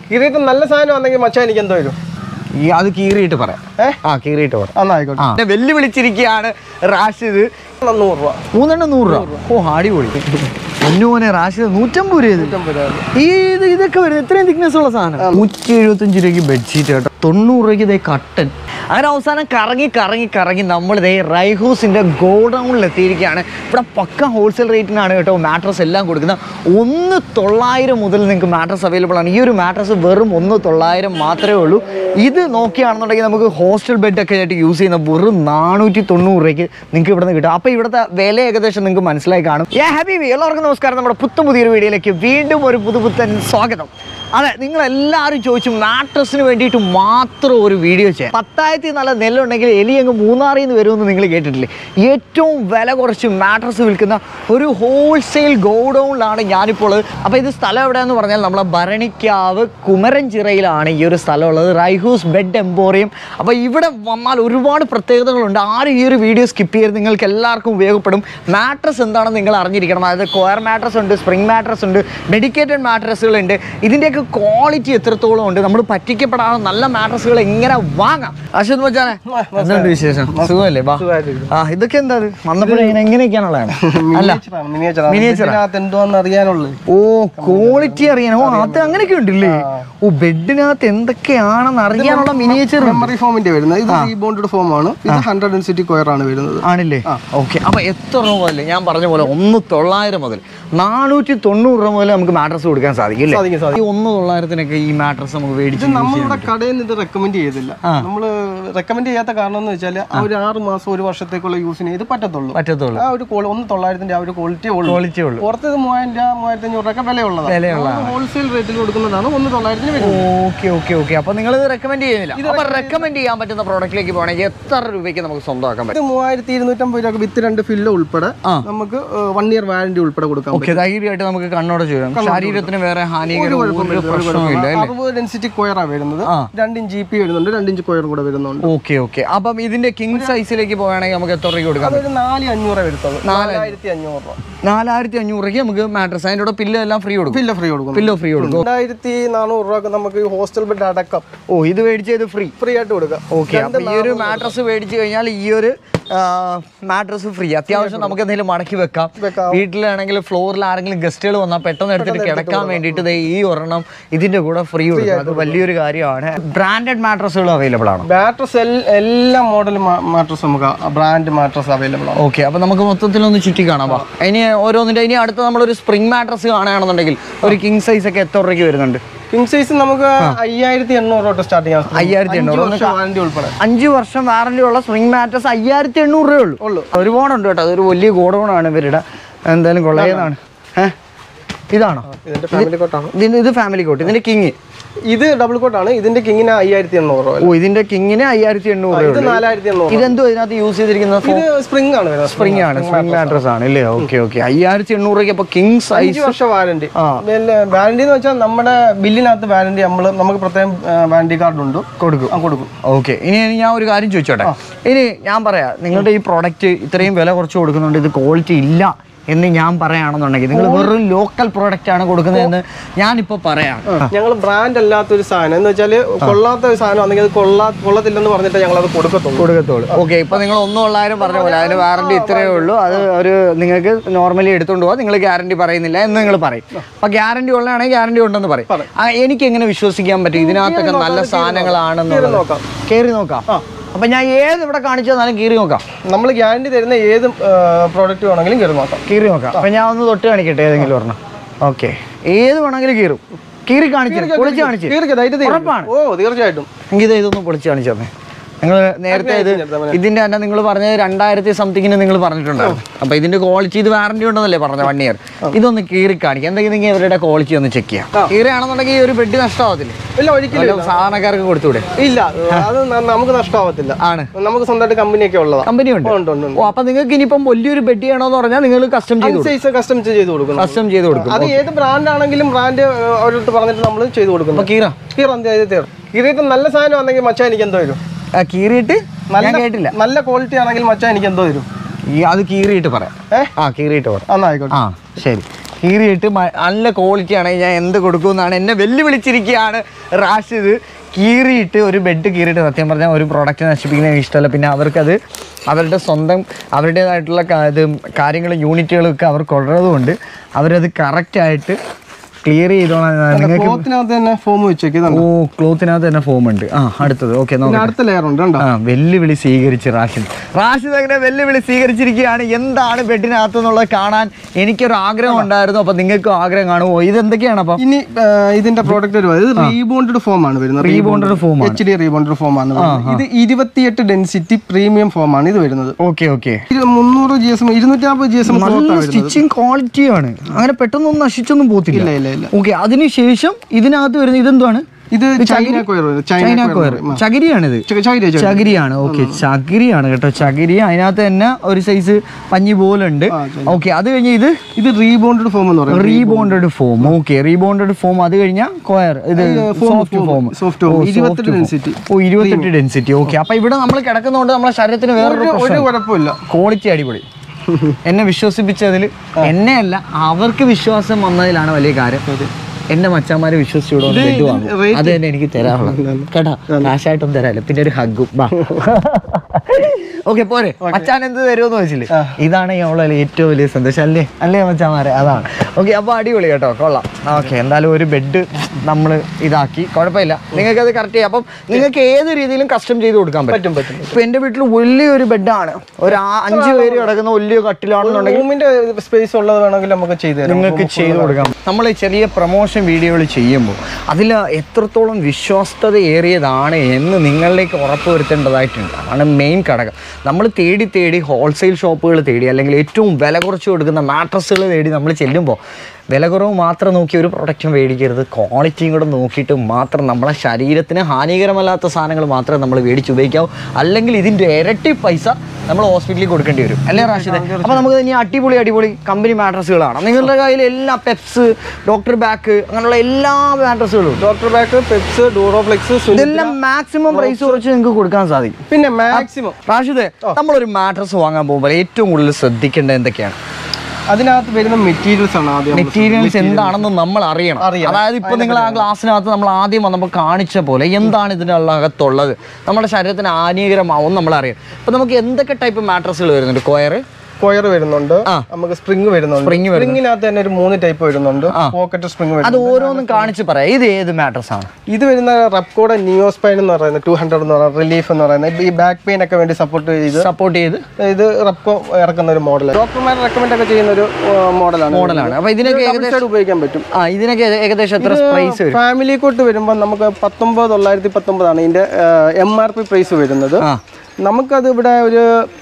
കീറിയിട്ട് നല്ല സാധനം ആണെങ്കിൽ മച്ചാൻ എനിക്ക് എന്തോ വരും? അത് കീറിയിട്ട് പറയാം. കീറിയിട്ട് പറയാം. ആയിക്കോട്ടെ. വെല്ലുവിളിച്ചിരിക്കുകയാണ് റാഷിദ്. 100 രൂപ. 3 100 രൂപ. ഓ അടിപൊളി. പൊന്നുമോനെ റാഷിദ് 150 രൂപ. ഇതൊക്കെ വരുന്നത് ഇത്രയും തിക്നെസ് ഉള്ള സാധനം. 175 രൂപയ്ക്ക് ബെഡ്ഷീറ്റ് കേട്ടോ. 90 രൂപയ്ക്ക് ഇതേ കട്ടൻ. അങ്ങനെ അവസാനം കറങ്ങി നമ്മൾ ഇതേ റൈഹൂസിന്റെ ഗോഡൗണിൽ എത്തിയിരിക്കുകയാണ്. ഇവിടെ പക്ക ഹോൾസെയിൽ റേറ്റിനാണ് കേട്ടോ മാട്രസ് എല്ലാം കൊടുക്കുന്നത്. 1,900 മുതൽ നിങ്ങൾക്ക് മാട്രസ് അവൈലബിൾ ആണ്. ഈ ഒരു മാട്രസ് വെറും 1,900 മാത്രമേ ഉള്ളൂ. ഇത് നോക്കുകയാണെന്നുണ്ടെങ്കിൽ നമുക്ക് ഹോസ്റ്റൽ ബെഡൊക്കെ ആയിട്ട് യൂസ് ചെയ്യുന്ന വെറും 490 രൂപയ്ക്ക് നിങ്ങൾക്ക് ഇവിടെ നിന്ന് കിട്ടും. അപ്പോൾ ഇവിടുത്തെ വില ഏകദേശം നിങ്ങൾക്ക് മനസ്സിലായി കാണും. ഹബീബി, എല്ലാവർക്കും നമസ്കാരം. നമ്മുടെ പുതിയൊരു വീഡിയോയിലേക്ക് വീണ്ടും ഒരു പുതുപുത്തൻ സ്വാഗതം. അതെ, നിങ്ങളെല്ലാവരും ചോദിച്ചു മാട്രസിന് വേണ്ടിയിട്ട് മാത്രം ഒരു വീഡിയോ ചെയ്യാം. 10,000 നല്ല നെല്ലുണ്ടെങ്കിൽ എലി അങ്ങ് മൂന്നാറിൽ നിന്ന് വരുമെന്ന് നിങ്ങൾ കേട്ടിട്ടില്ലേ? ഏറ്റവും വില കുറച്ച് മാട്രസ് വിൽക്കുന്ന ഒരു ഹോൾസെയിൽ ഗോഡൗണിലാണ് ഞാനിപ്പോൾ ഉള്ളത്. അപ്പോൾ ഇത് സ്ഥലം എവിടെയാണെന്ന് പറഞ്ഞാൽ നമ്മളെ ഭരണിക്കാവ് കുമരഞ്ചിറയിലാണ് ഈ ഒരു സ്ഥലം ഉള്ളത്. Raihoos bed emporium. അപ്പോൾ ഇവിടെ വന്നാൽ ഒരുപാട് പ്രത്യേകതകളുണ്ട്. ആരും ഈ ഒരു വീഡിയോ സ്കിപ്പ് ചെയ്ത് നിങ്ങൾക്ക് എല്ലാവർക്കും ഉപയോഗപ്പെടും. മാട്രസ് എന്താണെന്ന് നിങ്ങൾ അറിഞ്ഞിരിക്കണം. അതായത് സ്ക്വയർ മാട്രസ് ഉണ്ട്, സ്പ്രിംഗ് മാട്രസ് ഉണ്ട്, ഡെഡിക്കേറ്റഡ് മാട്രസുകളുണ്ട്. ഇതിൻ്റെയൊക്കെ ക്വാളിറ്റി എത്രത്തോളം ഉണ്ട്, നമ്മൾ പറ്റിക്കപ്പെടാതെ നല്ല മാട്രസുകൾ എങ്ങനെ വാങ്ങാം. അശ്വത് മച്ചാനെ, എന്തുണ്ട് വിശേഷം? സുഖമല്ലേ? ഇതൊക്കെ എന്താ വന്നപ്പോഴേ എങ്ങനെയൊക്കെയാണുള്ളതാണ്? ഓ, ക്വാളിറ്റി അറിയാനോ? അത് അങ്ങനെയൊക്കെ ഉണ്ടല്ലേ? ഓ, ബെഡിനകത്ത് എന്തൊക്കെയാണെന്ന് അറിയാനുള്ള മിനിയേച്ചർ മെമ്മറി ഫോമിന്റെ വരുന്നത്. ഇത് റീബോണ്ടഡ് ഫോം ആണ്. ഇത് 100 സ്ക്വയർ ആണ് വരുന്നത്. ആണല്ലേ? ഓക്കെ. അപ്പൊ എത്ര രൂപ മുതൽ? ഞാൻ പറഞ്ഞ പോലെ 1,900 മുതൽ 490 രൂപ മുതൽ നമുക്ക് മാട്രസ് കൊടുക്കാൻ സാധിക്കും. ഈ 1,900-നൊക്കെ ഈ മാട്രസ് നമുക്ക് മേടിച്ച് നമ്മുടെ കടയിൽ നിന്ന് ഇത് റെക്കമെൻഡ് ചെയ്തില്ല. നമ്മൾ റെക്കമെൻഡ് ചെയ്യാത്ത കാരണം എന്ന് വെച്ചാൽ ആ ഒരു 6 മാസം 1 വർഷത്തേക്കുള്ള യൂസിന് ഇത് പറ്റത്തുള്ളൂ. ആ ഒരു 1,900-ന്റെ ആ ഒരു ക്വാളിറ്റി ഉള്ളൂ. പുറത്ത് 3,000 3,500 രൂപ വിലയുള്ള ഹോൾസെയിൽ റേറ്റിൽ കൊടുക്കുന്നതാണ് 1,900-ന് വരുന്നത്. ഓക്കെ. അപ്പൊ നിങ്ങൾ ഇത് റെക്കമെൻഡ് ചെയ്യുന്നില്ല. അപ്പൊ റെക്കമെൻഡ് ചെയ്യാൻ പറ്റുന്ന പ്രോഡക്റ്റിലേക്ക് പോകണമെങ്കിൽ എത്ര രൂപയ്ക്ക് നമുക്ക് സ്വന്തമാക്കാൻ പറ്റും? 3,250 രൂപ വിത്ത് 2 ഫില്ല് ഉൾപ്പെടെ നമുക്ക് 1 ഇയർ വാറന്റി ഉൾപ്പെടെ കൊടുക്കാം. ധൈര്യമായിട്ട് നമുക്ക് കണ്ണോടെ ചെയ്യാം. ശരീരത്തിന് വേറെ ഹാനികരം ഡെൻസിറ്റി സ്ക്വയർ ആണ് വരുന്നത്. 2 ഇഞ്ച് GP വരുന്നുണ്ട്, 2 ഇഞ്ച് സ്ക്വയർ കൂടെ വരുന്നുണ്ട്. ഓക്കെ. അപ്പം ഇതിന്റെ കിങ് സൈസിലേക്ക് പോവുകയാണെങ്കിൽ നമുക്ക് എത്ര രൂപ കൊടുക്കാം? 4,500 വരുന്നത്. 4,500 രൂപ. 4,500 രൂപയ്ക്ക് നമുക്ക് മാട്രസ്. അതിൻ്റെ കൂടെ പില്ലോ എല്ലാം ഫ്രീ കൊടുക്കും. പില്ലോ ഫ്രീ കൊടുക്കും. 2,400 രൂപ നമുക്ക് ഹോസ്റ്റൽ ബെഡ് അടക്കം. ഓ, ഇത് മേടിച്ചത് ഫ്രീ ആയിട്ട് കൊടുക്കാം. ഓക്കെ. അപ്പൊ ഈ ഒരു മാട്രസ് മേടിച്ചു കഴിഞ്ഞാൽ ഈ ഒരു മാട്രസ് ഫ്രീ. അത്യാവശ്യം നമുക്ക് എന്തെങ്കിലും മടക്കി വെക്കാം. വീട്ടിലാണെങ്കിൽ ഫ്ലോറിൽ ആരെങ്കിലും ഗസ്റ്റുകൾ വന്നാൽ പെട്ടെന്ന് എടുത്തിട്ട് കിടക്കാൻ വേണ്ടിയിട്ട് ഈ ഒരെണ്ണം ഇതിന്റെ കൂടെ ഫ്രീ കൊടുക്കും. അത് വലിയൊരു കാര്യമാണ്. ബ്രാൻഡഡ് മാട്രസുകൾ അവൈലബിൾ ആണ്. മാട്രസ് എല്ലാ മോഡൽ മാട്രസ് നമുക്ക് ബ്രാൻഡ് മാട്രസ് അവൈലബിൾ ആണ്. ഓക്കെ. അപ്പൊ നമുക്ക് മൊത്തത്തിലൊന്ന് ചുറ്റി കാണാം. ഇനി ഓരോന്നിന്റെ ഇനി അടുത്ത നമ്മളൊരു സ്പ്രിംഗ് മാട്രസ് കാണുകയാണെന്നുണ്ടെങ്കിൽ ഒരു കിങ് സൈസ് ഒക്കെ എത്ര രൂപയ്ക്ക് വരുന്നുണ്ട്? കിങ് സൈസ് നമുക്ക് 5,800 തൊട്ട് സ്റ്റാർട്ട് ചെയ്യാം. 5,800 വാറന്റി ഉൾപ്പെടെ. 5 വർഷം വാറന്റി ഉള്ള സ്പ്രിംഗ് മാട്രസ് 5,800 രൂപ ഉള്ളൂ. ഒരുപാടുണ്ട് കേട്ടോ. അതൊരു വലിയ ഗോഡൗണാണ് ഇവരുടെ. എന്തായാലും കൊള്ളയതാണ്. ഇതാണോ? ഇത് ഫാമിലി കോട്ട്. ഇതിന്റെ കിങ് ഇത് ഡബിൾ കോട്ടാണ്. ഇതിന്റെ കിങ്ങിന് 5,800 രൂപ. ഓ, ഇതിന്റെ കിങ്ങിന് 5,800 രൂപ. 4,800. ഇതെന്തോ ഇതിനകത്ത് യൂസ് ചെയ്തിരിക്കുന്നത്? ഇത് സ്പ്രിംഗ് ആണ്. സ്പ്രിംഗ് മാട്രസ് ആണ് അല്ലേ? ഓക്കെ. 5,800 രൂപയ്ക്ക്. അപ്പൊ കിങ് സൈസ് 5 വർഷം വാറന്റി. വാറന്റി എന്ന് വെച്ചാൽ നമ്മുടെ ബില്ലിനകത്ത് വാറന്റി നമുക്ക് പ്രത്യേകം വാറന്റി കാർഡ് ഉണ്ട്, കൊടുക്കും. ഓക്കെ. ഇനി ഞാൻ ഒരു കാര്യം ചോദിച്ചോട്ടെ. ഇനി ഞാൻ പറയാം, നിങ്ങളുടെ ഈ പ്രോഡക്റ്റ് ഇത്രയും വില കുറച്ച് കൊടുക്കുന്നുണ്ട്, ഇത് ക്വാളിറ്റി ഇല്ല എന്ന് ഞാൻ പറയുകയാണെന്നുണ്ടെങ്കിൽ നിങ്ങൾ വെറും ലോക്കൽ പ്രോഡക്റ്റ് ആണ് കൊടുക്കുന്നതെന്ന് ഞാനിപ്പോൾ പറയാം. ഞങ്ങൾ ബ്രാൻഡ് അല്ലാത്തൊരു സാധനം എന്ന് വെച്ചാൽ കൊള്ളാത്ത ഒരു സാധനം ആണെങ്കിൽ അത് കൊള്ളത്തില്ലെന്ന് പറഞ്ഞിട്ട് ഞങ്ങൾ അത് കൊടുക്കത്തുള്ളൂ. ഓക്കെ. ഇപ്പൊ നിങ്ങൾ 1,900 പറഞ്ഞ പോലെ അതിന് വാറന്റി ഇത്രയേ ഉള്ളൂ. അത് ഒരു നിങ്ങൾക്ക് നോർമലി എടുത്തുകൊണ്ട് പോകാം. നിങ്ങൾ ഗ്യാരണ്ടി പറയുന്നില്ല എന്ന് നിങ്ങൾ പറയും. അപ്പൊ ഗ്യാരണ്ടി ഉള്ളതാണെങ്കിൽ ഗ്യാരണ്ടി ഉണ്ടെന്ന് പറയും. എനിക്ക് എങ്ങനെ വിശ്വസിക്കാൻ പറ്റും ഇതിനകത്തൊക്കെ നല്ല സാധനങ്ങളാണെന്ന്? കയറി നോക്കാം. അപ്പൊ ഞാൻ ഏത് ഇവിടെ കാണിച്ചു തന്നാലും കീറി നോക്കാം. നമ്മൾ ഗ്യാരണ്ടി തരുന്ന ഏത് പ്രോഡക്റ്റ് വേണമെങ്കിലും കീറി നോക്കാം. അപ്പൊ ഞാൻ ഒന്ന് തൊട്ട് കാണിക്കട്ടെ ഏതെങ്കിലും ഒരെണ്ണം. ഓക്കെ. ഏത് വേണമെങ്കിലും കീറി കാണിച്ചു, പൊളിച്ച് കാണിച്ചു. ഓ, തീർച്ചയായിട്ടും. എനിക്ക് ഇതൊന്ന് പൊളിച്ച് കാണിച്ചു തന്നെ. നിങ്ങൾ നേരത്തെ ഇതിന്റെ തന്നെ നിങ്ങൾ പറഞ്ഞത് 2,000 സംതിങ്ങിന് നിങ്ങൾ പറഞ്ഞിട്ടുണ്ടായിരുന്നു. അപ്പൊ ഇതിന്റെ ക്വാളിറ്റി ഇത് വാറന്റി ഉണ്ടെന്നല്ലേ പറഞ്ഞ 1 ഇയർ. ഇതൊന്ന് കീറി കാണിക്കാം. എന്തെങ്കിലും ഇവരുടെ ക്വാളിറ്റി ഒന്ന് ചെക്ക് ചെയ്യാം. കീറിയാണെന്നുണ്ടെങ്കിൽ ഒരു ബെഡ് നഷ്ടമാവത്തില്ല? ഇല്ല, ഒരിക്കലും. സാധാരണക്കാർക്ക് കൊടുത്തൂടെ? ഇല്ല, അത് നമുക്ക് നഷ്ടമാവത്തില്ല. ആണ്. നമുക്ക് സ്വന്തമായിട്ട് കമ്പനിയൊക്കെ ഉള്ളതാണ്. കമ്പനി ഉണ്ട്. ഓ, അപ്പൊ നിങ്ങൾക്ക് ഇനിയിപ്പം വലിയൊരു ബെഡ് ചെയ്യണമെന്ന് പറഞ്ഞാൽ നിങ്ങൾ കസ്റ്റം ചെയ്ത് കൊടുക്കും. അത് ഏത് ബ്രാൻഡ് ആണെങ്കിലും ബ്രാൻഡ് അവരോട് പറഞ്ഞിട്ട് നമ്മൾ ചെയ്ത് കൊടുക്കും. കീറിയിട്ട് നല്ല സാധനം ആണെങ്കിൽ മച്ചാൻ എനിക്ക് എന്തോ വരും? കീറിയിട്ട് കേട്ടില്ല. നല്ല ക്വാളിറ്റി ആണെങ്കിൽ മച്ചാൻ എനിക്ക് എന്തോ വരും? അത് കീറിയിട്ട് പറയാം. കീറിയിട്ട് പറയാം. ആയിക്കോട്ടെ. ശരി. കീറിയിട്ട് നല്ല ക്വാളിറ്റി ആണെങ്കിൽ ഞാൻ എന്ത് കൊടുക്കുമെന്നാണ് എന്നെ വെല്ലുവിളിച്ചിരിക്കുകയാണ് റാഷിദ്. കീറിയിട്ട് ഒരു ബെഡ് കീറിയിട്ട് സത്യം പറഞ്ഞാൽ ഒരു പ്രോഡക്റ്റ് നശിപ്പിക്കുന്നത് ഇഷ്ടമല്ല. പിന്നെ അവർക്കത് അവരുടെ സ്വന്തം അവരുടേതായിട്ടുള്ള കാര്യങ്ങളും യൂണിറ്റുകളും ഒക്കെ അവർക്കുള്ളത് കൊണ്ട് അവരത് കറക്റ്റായിട്ട് ക്ലിയർ ചെയ്തോളാം. ക്ലോത്തിനകത്ത് തന്നെ ഫോം വെച്ചേക്കുന്നുണ്ട്. ഓ, ക്ലോത്തിനകത്ത് തന്നെ ഫോം ഉണ്ട്. അടുത്തത് ഓക്കെ, അടുത്ത ലെയർ ഉണ്ട്. വെല്ലുവിളി സ്വീകരിച്ച് റാഷിദ് അങ്ങനെ വെല്ലുവിളി സ്വീകരിച്ചിരിക്കുകയാണ്. എന്താണ് ബെഡിനകത്ത് എന്നുള്ളത് കാണാൻ എനിക്കൊരു ആഗ്രഹം ഉണ്ടായിരുന്നു. അപ്പൊ നിങ്ങൾക്കും ആഗ്രഹം കാണുമോ? ഇത് എന്തൊക്കെയാണ്? അപ്പൊ ഇനി ഇതിന്റെ പ്രോഡക്റ്റ് റീബോണ്ടഡ് ഫോം ആണ് വരുന്നത്. Rebonded foam, HD rebonded foam ആണ്. ഇത് 28 ഡെൻസിറ്റി പ്രീമിയം ഫോം ആണ് ഇത് വരുന്നത്. Okay okay. 300 GSM 250 GSM stitching ക്വാളിറ്റിയാണ്. അങ്ങനെ പെട്ടെന്നൊന്നും നശിച്ചൊന്നും പോത്തില്ല. ഓക്കെ, അതിനുശേഷം ഇതിനകത്ത് വരുന്നത് ഇതെന്താണ്? ഇത് ചൈന കോയർ, ചകിരിയാണിത്. ചകിരിയാണ്. ഓക്കെ, ചകിരിയാണ് കേട്ടോ, ചകിരി. അതിനകത്ത് തന്നെ ഒരു സൈസ് പഞ്ഞി പോലെ ഉണ്ട്. ഓക്കെ, അത് കഴിഞ്ഞ് ഇത് റീബോണ്ടഡ് ഫോം എന്ന് പറയുന്നത്. Rebonded foam. Okay, rebonded foam. അത് കഴിഞ്ഞാൽ കോയർ, ഇത് സോഫ്റ്റ് ഫോം. 28 ഡെൻസിറ്റി. ഓക്കെ, അപ്പൊ ഇവിടെ നമ്മൾ കിടക്കുന്നതുകൊണ്ട് നമ്മളെ ശരീരത്തിന് വേറൊരു കുഴപ്പമില്ല. ക്വാളിറ്റി അടിപൊളി. എന്നെ വിശ്വസിപ്പിച്ചതിൽ, എന്നെയല്ല അവർക്ക് വിശ്വാസം വന്നതിലാണ് വലിയ കാര്യം. എന്റെ മച്ചാന്മാരെ വിശ്വസിച്ചൂടെ ബെഡ് വാങ്ങും. അത് തന്നെ എനിക്ക് തരാറുള്ളത് കേട്ടാ, കാശായിട്ടൊന്നും തരാല്ലോ. പിന്നെ ഒരു ഹഗ്ഗും. ഓക്കെ, പോരെ. മച്ചാൻ എന്ത് തരുമെന്ന് വെച്ചില്ലേ, ഇതാണ് ഞങ്ങളെ ഏറ്റവും വലിയ സന്തോഷം. അല്ലേ മച്ചാന്മാരെ? അതാണ്. ഓക്കെ, അപ്പൊ അടിപൊളി കേട്ടോ, കൊള്ളാം. ഓക്കെ, എന്തായാലും ഒരു ബെഡ് നമ്മൾ ഇതാക്കി, കുഴപ്പമില്ല. നിങ്ങൾക്ക് അത് കറക്റ്റ് ചെയ്യാം. അപ്പം നിങ്ങൾക്ക് ഏത് രീതിയിലും കസ്റ്റം ചെയ്ത് കൊടുക്കാൻ പറ്റും. ഇപ്പൊ എന്റെ വീട്ടിൽ വലിയൊരു ബെഡാണ്, ഒരു 5 പേര് കിടക്കുന്ന വലിയ കട്ടിലാണെന്നുണ്ടെങ്കിൽ സ്പേസ് ഉള്ളത് വേണമെങ്കിൽ നമുക്ക് നിങ്ങൾക്ക് ചെയ്ത് കൊടുക്കാം. നമ്മൾ ചെറിയ പ്രൊമോഷൻ വീഡിയോകൾ ചെയ്യുമ്പോൾ അതിൽ എത്രത്തോളം വിശ്വസ്തതയേറിയതാണ് എന്ന് നിങ്ങളിലേക്ക് ഉറപ്പുവരുത്തേണ്ടതായിട്ടുണ്ട്. അതാണ് മെയിൻ ഘടകം. നമ്മൾ തേടി ഹോൾസെയിൽ ഷോപ്പുകൾ തേടി, അല്ലെങ്കിൽ ഏറ്റവും വില കുറച്ച് കൊടുക്കുന്ന മാട്രസുകൾ തേടി നമ്മൾ ചെല്ലുമ്പോൾ വില കുറവ് മാത്രം നോക്കി ഒരു പ്രൊഡക്റ്റും മേടിക്കരുത്. ക്വാളിറ്റിയും കൂടെ നോക്കിയിട്ട് മാത്രം നമ്മളെ ശരീരത്തിന് ഹാനികരമല്ലാത്ത സാധനങ്ങൾ മാത്രമേ നമ്മൾ മേടിച്ച് ഉപയോഗിക്കാവൂ. അല്ലെങ്കിൽ ഇതിൻ്റെ ഇരട്ടി പൈസ നമ്മൾ ഹോസ്പിറ്റലിൽ കൊടുക്കേണ്ടി വരും. അല്ലേ റാഷിദ്? അപ്പോൾ നമുക്ക് ഇനി അടിപൊളി കമ്പനി മാട്രസുകളാണ് നിങ്ങളുടെ കയ്യിൽ. എല്ലാ പെപ്സ്, ഡോക്ടർ ബാക്ക്, അങ്ങനെയുള്ള എല്ലാ മാട്രസുകളും. ഡോക്ടർ ബാക്ക്, പെപ്സ്, ഡൂറോഫ്ലെക്സ്, ഇതെല്ലാം മാക്സിമം പ്രൈസ് കുറച്ച് നിങ്ങൾക്ക് കൊടുക്കാൻ സാധിക്കും. പിന്നെ മാക്സിമം റാഷിദ്, നമ്മളൊരു മാട്രസ് വാങ്ങാൻ പോകുമ്പോൾ ഏറ്റവും കൂടുതൽ ശ്രദ്ധിക്കേണ്ടത് എന്തൊക്കെയാണ്? അതിനകത്ത് വരുന്ന മെറ്റീരിയൽസ് ആണ്. ആദ്യം മെറ്റീരിയൽസ് എന്താണെന്ന് നമ്മൾ അറിയണം. അതായത് ഇപ്പൊ നിങ്ങൾ ആ ഗ്ലാസ്സിനകത്ത് നമ്മൾ ആദ്യം വന്നപ്പോൾ കാണിച്ച പോലെ എന്താണ് ഇതിനകത്തുള്ളത്, നമ്മുടെ ശരീരത്തിന് ഹാനികരമാവും നമ്മൾ അറിയാം. ഇപ്പൊ നമുക്ക് എന്തൊക്കെ ടൈപ്പ് മാട്രസുകൾ വരുന്നുണ്ട്? കോയർ വരുന്നുണ്ട്, നമുക്ക് സ്പ്രിംഗ് വരുന്നുണ്ട്. സ്പ്രിംഗിനകത്ത് തന്നെ ഒരു 3 ടൈപ്പ് വരുന്നുണ്ട്. പോക്കറ്റ് സ്പ്രിംഗ് അത് ഓരോന്നും കാണിച്ച് പറയാം. ഇത് ഏത് മാട്രസ് ആണ്? ഇത് വരുന്ന റെപ്കോയുടെ നിയോസ്പൈൻ എന്ന് പറയുന്നത് 200 എന്ന് പറയുന്നത്, റിലീഫ് എന്ന് പറയുന്നത് ഈ ബാക്ക് പെയിൻ ഒക്കെ വേണ്ടി സപ്പോർട്ട് ചെയ്ത് ഇത് റെപ്കോ ഇറക്കുന്ന ഒരു മോഡലാണ്. ഡോക്ടർമാർ റെക്കമെൻഡ് ഒക്കെ ചെയ്യുന്ന ഒരു മോഡലാണ്. അപ്പൊ ഇതിനൊക്കെ ഉപയോഗിക്കാൻ പറ്റും. ഇതിനൊക്കെ ഏകദേശം എത്ര പ്രൈസ് വരും? ഫാമിലി കോട്ട് വരുമ്പോൾ നമുക്ക് 19,919 ആണ് ഇതിന്റെ MRP പ്രൈസ് വരുന്നത്. നമുക്കത് ഇവിടെ ഒരു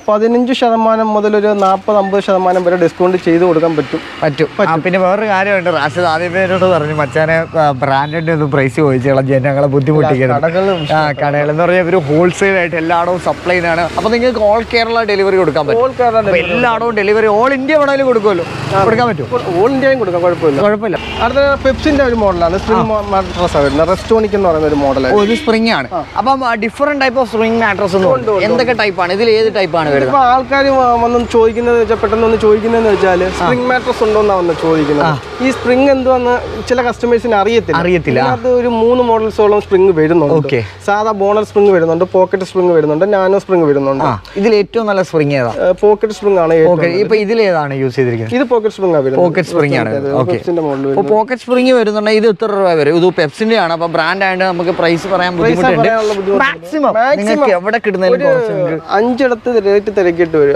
15% മുതൽ ഒരു 40-50% വരെ ഡിസ്കൗണ്ട് ചെയ്ത് കൊടുക്കാൻ പറ്റും. പിന്നെ വേറൊരു കാര്യമുണ്ട്, റാഷിദ് ആദ്യം പേരോട് പറഞ്ഞു മച്ചാനെ ബ്രാൻഡിന്റെ ഒന്നും പ്രൈസ് ചോദിച്ചോളാം, ജനങ്ങളെ ബുദ്ധിമുട്ടിക്കുന്നത്. കടകളെന്ന് പറഞ്ഞാൽ ഒരു ഹോൾസെയിൽ ആയിട്ട് എല്ലായിടവും സപ്ലൈ ആണ്. അപ്പൊ നിങ്ങൾക്ക് ഓൾ കേരള ഡെലിവറി കൊടുക്കാൻ പറ്റും. എല്ലായിടവും ഡെലിവറി ഓൾ ഇന്ത്യ വേണമെങ്കിലും കൊടുക്കുമല്ലോ, കൊടുക്കാൻ പറ്റും. ഓൾ ഇന്ത്യയും കൊടുക്കാം, കുഴപ്പമില്ല. അടുത്ത പെപ്സിന്റെ ഒരു മോഡലാണ്, സ്പ്രിംഗ് മാട്രസ് വരുന്നത്. റെസ്റ്റോണിക് എന്ന് പറയുന്ന ഒരു മോഡലാണ്. ഒരു സ്പ്രിംഗ് ആണ്. അപ്പം different type of spring mattress ഉണ്ട്. എന്തൊക്കെ ടൈപ്പാണ്? ഇതിൽ ഏത് ടൈപ്പാണ് വരുന്നത്? ആൾക്കാർ വന്ന് ചോദിക്കുന്നതെന്ന് വെച്ചാൽ സ്പ്രിംഗ് മാട്രസ് ഉണ്ടോന്നാ വന്ന് ചോദിക്കുന്നത്. ഈ സ്പ്രിംഗ് എന്തുവന്ന് ചില കസ്റ്റമേഴ്സിന് അറിയത്തില്ല. അത് ഒരു 3 മോഡൽസോളം സ്പ്രിംഗ് വരുന്നുണ്ട്. സാധാ ബോണൽ സ്പ്രിംഗ് വരുന്നുണ്ട്, പോക്കറ്റ് സ്പ്രിംഗ് വരുന്നുണ്ട്, നാനോ സ്പ്രിംഗ് വരുന്നുണ്ട്. ഇതിൽ ഏറ്റവും നല്ല സ്പ്രിംഗ് ഏതാ? പോക്കറ്റ് സ്പ്രിംഗ് ആണ്. ഇപ്പൊ ഇതിലേതാണ് യൂസ് ചെയ്തിരിക്കുന്നത്? ഇത് പോക്കറ്റ് സ്പ്രിംഗ് ആണ്. പോക്കറ്റ് സ്പ്രിംഗ് ആണ്. പോക്കറ്റ് സ്പ്രിംഗ് വരുന്നുണ്ടെങ്കിൽ ഇത് എത്ര രൂപ വരും? ഇത് പെപ്സിന്റെ ആണ്. അപ്പൊ ബ്രാൻഡ് ആയതുകൊണ്ട് നമുക്ക് പ്രൈസ് പറയാൻ ബുദ്ധിമുട്ടുണ്ട്. മാക്സിമം നിങ്ങൾക്ക് എവിടെ കിട്ടുന്നതിന് 5 ഇടത്ത് റേറ്റ് തിരക്കിട്ട് വരും.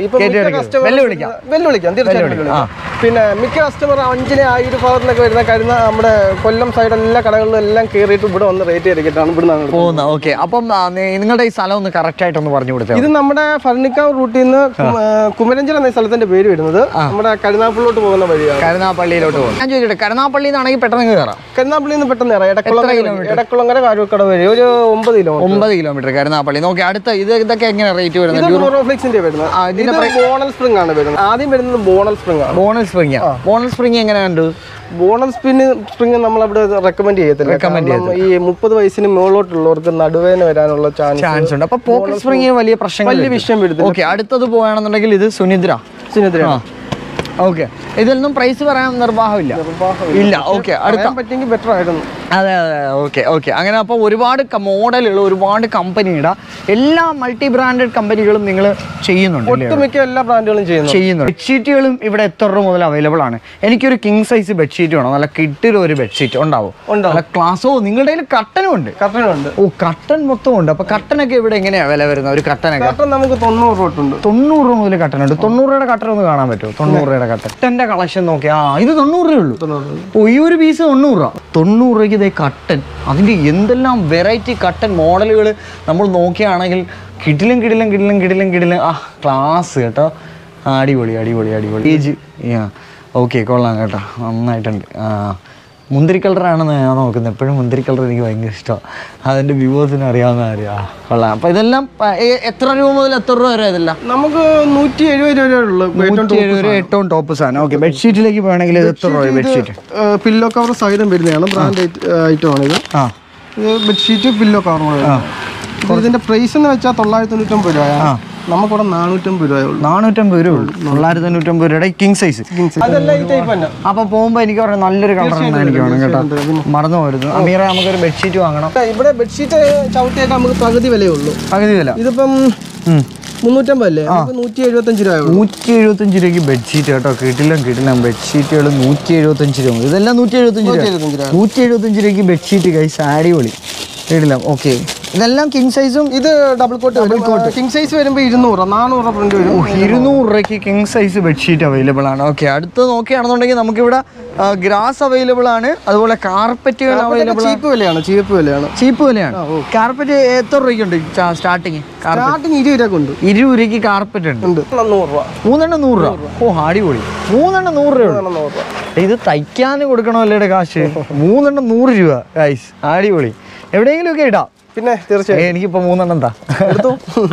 പിന്നെ മിക്ക കസ്റ്റമർ 5-ന് ആ ഒരു ഭാഗത്തുനിന്നൊക്കെ വരുന്ന കാര്യം നമ്മുടെ കൊല്ലം സൈഡ് എല്ലാ കടകളിലും എല്ലാം കയറിയിട്ട് ഇവിടെ വന്ന് റേറ്റ് തിരക്കിട്ടാണ് ഇവിടെ പോകുന്നത്. ഓക്കെ, അപ്പം നിങ്ങളുടെ ഈ സ്ഥലം ഒന്ന് കറക്റ്റ് ആയിട്ടൊന്ന് പറഞ്ഞു കൊടുത്തത്. ഇത് നമ്മുടെ ഫർണിക്കാവ് റൂട്ടിൽ നിന്ന് കുമരഞ്ചിറ എന്ന സ്ഥലത്തിന്റെ പേര് വരുന്നത് നമ്മുടെ കരുനാഗപ്പള്ളിയിലോട്ട് പോകുന്ന വഴിയാണ്. കരുനാഗപ്പള്ളിയിലോട്ട് പോകും. ഞാൻ ചോദിക്കട്ടെ, കരുനാഗപ്പള്ളിയിൽ നിന്നാണെങ്കിൽ പെട്ടെന്ന് കയറാം? കരുനാഗപ്പള്ളിയിൽ നിന്ന് പെട്ടെന്ന് കയറാം. എടക്കുളങ്ങര കാരൂർക്കട വഴി ഒരു 9 കിലോമീറ്റർ കരുനാഗപ്പള്ളി. നോക്കി അടുത്ത ഇതൊക്കെ എങ്ങനെ റേറ്റ് വരുന്നത്? ബോണൽ സ്പ്രിംഗ് ആണ് വരുന്നത്. ആദ്യം വരുന്നത് ബോണൽ സ്പ്രിംഗ് ആണ്. ബോണൽ സ്പ്രിംഗ് എങ്ങനെയുണ്ട്? ബോണൽ സ്പ്രിംഗ് നമ്മളവിടെ റെക്കമെൻഡ് ചെയ്യത്തില്ല. ഈ 30 വയസ്സിന് മുകളിലോട്ടുള്ളവർക്ക് നടുവേന വരാനുള്ള ചാൻസ് ഉണ്ട്. അപ്പൊ പോക്കറ്റ് സ്പ്രിംഗ് വലിയ വിഷയം വരുന്നത്. ഓക്കെ, അടുത്തത് പോവുകയാണെന്നുണ്ടെങ്കിൽ ഇത് സുനിദ്ര. ഓക്കെ, ഇതിലൊന്നും പ്രൈസ് പറയാൻ നിർവാഹമില്ല. ഇല്ല. ഓക്കെ, അടുത്ത പറ്റിയെങ്കിൽ ബെറ്റർ ആയിരുന്നു. അതെ അതെ, ഓക്കെ ഓക്കെ. അങ്ങനെ അപ്പോൾ ഒരുപാട് മോഡലുകൾ, ഒരുപാട് കമ്പനിയുടെ എല്ലാ മൾട്ടി ബ്രാൻഡഡ് കമ്പനികളും നിങ്ങൾ ചെയ്യുന്നുണ്ട്. ഒട്ടുമിക്ക എല്ലാ ബ്രാൻഡുകളും ചെയ്യുന്നുണ്ട്. ബെഡ്ഷീറ്റുകളും ഇവിടെ എത്ര രൂപ മുതൽ അവൈലബിൾ ആണ്? എനിക്കൊരു കിങ് സൈസ് ബെഡ്ഷീറ്റ് വേണം, നല്ല കിട്ടിലൊരു ബെഡ്ഷീറ്റ് ഉണ്ടാവും. നല്ല ക്ലാസ്സോ. നിങ്ങളുടെ കയ്യിൽ കട്ടനും ഉണ്ട്? കട്ടനുണ്ട്. ഓ, കട്ടൻ മൊത്തം ഉണ്ട്. അപ്പൊ കട്ടനൊക്കെ ഇവിടെ എങ്ങനെയാ വില വരുന്നത്? ഒരു കട്ടനൊക്കെ നമുക്ക് 90 രൂപ ഉണ്ട്. 90 രൂപ മുതൽ കട്ടനുണ്ട്. 90 രൂപയുടെ കട്ടൻ ഒന്ന് കാണാൻ പറ്റുമോ? 90 രൂപയുടെ കട്ടൻ്റെ കളക്ഷൻ നോക്കിയാ ഇത് 90 രൂപയുള്ളൂ. ഓ, ഈ ഒരു പീസ് 90 രൂപ. 90 രൂപയ്ക്ക് ഇതേ കട്ടൻ. അതിൻ്റെ എന്തെല്ലാം വെറൈറ്റി കട്ടൻ മോഡലുകൾ നമ്മൾ നോക്കുകയാണെങ്കിൽ കിടിലും ആ ക്ലാസ് കേട്ടോ. അടിപൊളി അടിപൊളി അടിപൊളി. ഏജ് ഓക്കെ, കൊള്ളാം കേട്ടോ, നന്നായിട്ടുണ്ട്. മുന്തിരി കളറാണെന്ന് ഞാൻ നോക്കുന്നത്. എപ്പോഴും മുന്തിരി കളർ എനിക്ക് ഭയങ്കര ഇഷ്ടമാണ്. അതിൻ്റെ വ്യൂവേഴ്സിന് അറിയാവുന്ന കാര്യമാണ്. കൊള്ളാം. അപ്പോൾ ഇതെല്ലാം എത്ര രൂപ മുതൽ എത്ര രൂപ വരെ? ഇതെല്ലാം നമുക്ക് 170 രൂപയുള്ളൂ. 170 രൂപ ഏറ്റവും ടോപ്പ് സാധനം. ഓക്കെ, ബെഡ്ഷീറ്റിലേക്ക് പോകണമെങ്കിൽ ഇത് എത്ര രൂപ? ബെഡ്ഷീറ്റ് പില്ലോ കവർ സഹിതം വരുന്നതാണ്. ബ്രാൻഡ് ഐറ്റമാണ് ഇത്. ഇത് ബെഡ്ഷീറ്റ് പില്ലോ കവർ. ഇതിന്റെ പ്രൈസ് എന്ന് വെച്ചാൽ 999 രൂപയാണ്. നമുക്കിവിടെ 450 രൂപയുള്ളൂ. 450 രൂപ ഉള്ളൂ. 950 രൂപയുടെ കിങ് സൈസ്. അപ്പൊ പോകുമ്പോ എനിക്ക് പറഞ്ഞ നല്ലൊരു കളർ എനിക്ക് വേണം കേട്ടോ. മറന്നു പോരുത്. അമീറ, നമുക്കൊരു ബെഡ്ഷീറ്റ് വാങ്ങണം. ഇവിടെ ബെഡ്ഷീറ്റ് ചവിട്ടിയൊക്കെ നമുക്ക് പകുതി വിലയുള്ളൂ. പകുതി വില. ഇതിപ്പം 350 അല്ലേ? 175 രൂപ. 175 രൂപയ്ക്ക് ബെഡ്ഷീറ്റ് കേട്ടോ. കിട്ടില്ല ബെഡ്ഷീറ്റുകൾ 175 രൂപ. ഇതെല്ലാം 175 രൂപയ്ക്ക് ബെഡ്ഷീറ്റ് കൈസ്. അടിപൊളി. കിട്ടില്ല. ഓക്കെ, ഇതെല്ലാം കിങ് സൈസും. ഇത് ഡബിൾ കോട്ട്. കിങ് സൈസ് വരുമ്പോൾ 200 400 പ്രിന്റ് വരും. 200 രൂപയ്ക്ക് കിങ് സൈസ് ബെഡ്ഷീറ്റ് അവൈലബിൾ ആണ്. ഓക്കെ, അടുത്ത് നോക്കുകയാണെന്നുണ്ടെങ്കിൽ നമുക്കിവിടെ ഗ്രാസ് അവൈലബിൾ ആണ്. അതുപോലെ കാർപ്പറ്റുകൾ അവൈലബിൾ. ചീപ്പ് വിലയാണ്. കാർപ്പറ്റ് എത്ര രൂപയ്ക്കുണ്ട് സ്റ്റാർട്ടിങ്? 20 രൂപ ഉണ്ട്. 20 രൂപയ്ക്ക് കാർപ്പറ്റ് ഉണ്ട്. 100 രൂപ. 100 രൂപ. ഓ, അടിപൊളി. 100 രൂപ. ഇത് തയ്ക്കാൻ കൊടുക്കണമല്ലേ കാശ്? 100 രൂപ ഗൈസ്. അടിപൊളി. എവിടെയെങ്കിലും ഒക്കെ ഇടാം. പിന്നെ തീർച്ചയായും എനിക്കിപ്പോ 3 എന്താ എടുത്തു.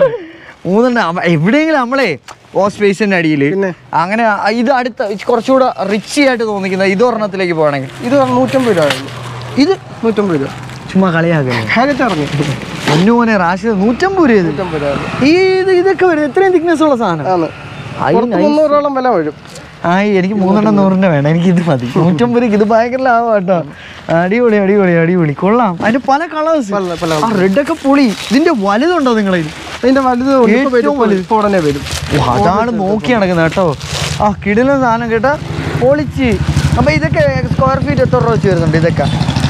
3 എവിടെയെങ്കിലും നമ്മളെ വാഷ് ബേസിന്റെ അടിയിൽ അങ്ങനെ. ഇത് അടുത്ത കുറച്ചുകൂടെ റിച്ച് ആയിട്ട് തോന്നിക്കുന്ന ഇത് ഒരെണ്ണത്തിലേക്ക് പോകണമെങ്കിൽ ഇത് 150 രൂപ. ഇത് 150 രൂപ. ചുമ്മാ കളിയാക്കുന്നു. ഒന്നുമോനെ റാഷിദ് 150 രൂപ. ഇതൊക്കെ വരുന്നത് എത്രയും തിക്നെസ് ഉള്ള സാധനം. 300 രൂപയോളം വില വരും. എനിക്ക് 300 വേണം. എനിക്ക് ഇത് മതി. 150 രൂപയ്ക്ക് ഇത് ഭയങ്കര ലാഭം കേട്ടോ. അടിപൊളി അടിപൊളി അടിപൊളി. കൊള്ളാം. അതിന് പല കളേഴ്സ്. റെഡൊക്കെ പൊളി. ഇതിന്റെ വലുതുണ്ടോ നിങ്ങളിൽ? ഇതിന്റെ വലുത് ഉടനെ വരും. അതാണ് നോക്കി നടക്കുന്നത് കേട്ടോ. കിടിലൻ സാധനം കേട്ടോ. പൊളിച്ച്. അപ്പൊ ഇതൊക്കെ സ്ക്വയർ ഫീറ്റ് എത്ര രൂപ വെച്ച് വരുന്നുണ്ട്? ഇതൊക്കെ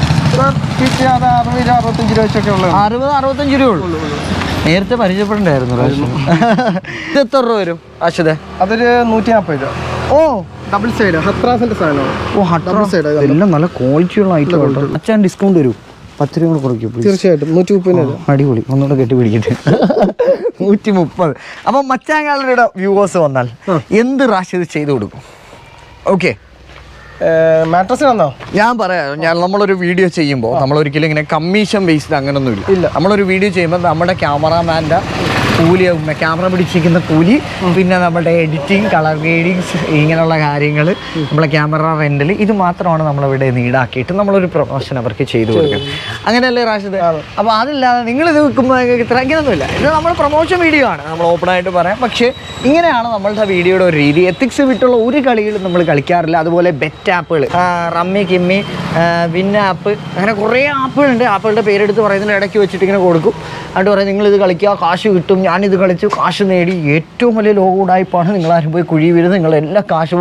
60-65 രൂപ വെച്ചൊക്കെ ഉള്ളത്. 60-65 രൂപ ഉള്ളൂ. നേരത്തെ പരിചയപ്പെടണ്ടായിരുന്നു. ഇത് എത്ര രൂപ വരും ആശുദേ? അതൊരു 140 രൂപ. ഓ, ഡബിൾ സൈഡ് ഹത്രാസിന്റെ സാധനമാണ്. ഓ, ഡബിൾ സൈഡ്. എല്ലാം നല്ല ക്വാളിറ്റിയുള്ള ഐറ്റം. അച്ഛൻ ഡിസ്കൗണ്ട് വരും. 10 രൂപ കുറയ്ക്കും തീർച്ചയായിട്ടും. 130. അടിപൊളി. ഒന്നുകൂടെ കെട്ടി പിടിക്കട്ടെ. 130. അപ്പൊ മച്ചാൻ ഗാലറിയുടെ വ്യൂവേഴ്സ് വന്നാൽ എന്ത് റാഷിദ് ചെയ്തു കൊടുക്കും? ഓക്കെ, മാട്രസിനാണോ? ഞാൻ പറയാം. നമ്മളൊരു വീഡിയോ ചെയ്യുമ്പോൾ നമ്മളൊരിക്കലും ഇങ്ങനെ കമ്മീഷൻ ബേസ്ഡ് അങ്ങനൊന്നും ഇല്ല. നമ്മളൊരു വീഡിയോ ചെയ്യുമ്പോൾ നമ്മുടെ ക്യാമറാമാൻ്റെ കൂലി, ക്യാമറ പിടിച്ചിരിക്കുന്ന കൂലി, പിന്നെ നമ്മുടെ എഡിറ്റിംഗ്, കളർ ഗ്രേഡിങ്സ്, ഇങ്ങനെയുള്ള കാര്യങ്ങൾ, നമ്മളെ ക്യാമറ റെൻ്റൽ, ഇത് മാത്രമാണ് നമ്മളിവിടെ ഈടാക്കിയിട്ട് നമ്മളൊരു പ്രൊമോഷൻ അവർക്ക് ചെയ്തു കൊടുക്കുന്നത്. അങ്ങനെയല്ലേ റാഷിദ്? അപ്പോൾ അതില്ലാതെ നിങ്ങളിത് വെക്കുമ്പോൾ ഇത്ര ഇങ്ങനെയൊന്നുമില്ല. ഇത് നമ്മൾ പ്രൊമോഷൻ വീഡിയോ ആണ്, നമ്മൾ ഓപ്പണായിട്ട് പറയാം. പക്ഷേ ഇങ്ങനെയാണ് നമ്മളുടെ വീഡിയോയുടെ ഒരു രീതി. എത്തിക്സ് വിട്ടുള്ള ഒരു കളികളും നമ്മൾ കളിക്കാറില്ല. അതുപോലെ ബെറ്റ് ആപ്പുകൾ, റമ്മി, കിമ്മി, വിൻ ആപ്പ്, അങ്ങനെ കുറേ ആപ്പുകളുണ്ട്. ആപ്പുകളുടെ പേരെടുത്ത് പറയുന്നതിന് ഇടയ്ക്ക് വെച്ചിട്ട് ഇങ്ങനെ കൊടുക്കും. എന്നിട്ട് പറയും നിങ്ങളിത് കളിക്കുക, കാശ് കിട്ടും. ഞാനിത് കളിച്ചു, കാശ് നേടി. ഏറ്റവും വലിയ ലോകോടായ്പാണ്. നിങ്ങളാരും പോയി കുഴി വീഴുന്നത്, നിങ്ങളെല്ലാ കാശും.